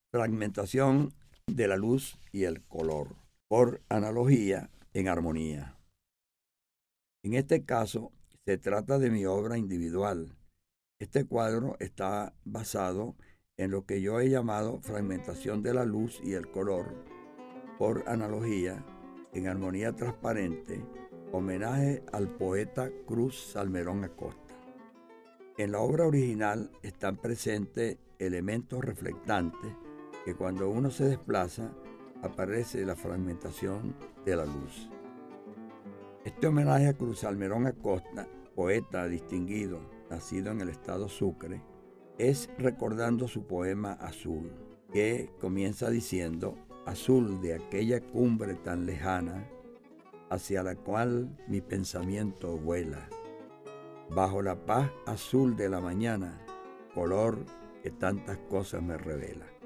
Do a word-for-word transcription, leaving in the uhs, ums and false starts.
Fragmentación de la luz y el color, por analogía en armonía. En este caso, se trata de mi obra individual. Este cuadro está basado en lo que yo he llamado fragmentación de la luz y el color, por analogía en armonía transparente, homenaje al poeta Cruz Salmerón Acosta. En la obra original están presentes elementos reflectantes que cuando uno se desplaza aparece la fragmentación de la luz. Este homenaje a Cruz Salmerón Acosta, poeta distinguido, nacido en el estado Sucre, es recordando su poema Azul, que comienza diciendo: azul de aquella cumbre tan lejana, hacia la cual mi pensamiento vuela, bajo la paz azul de la mañana, color que tantas cosas me revela.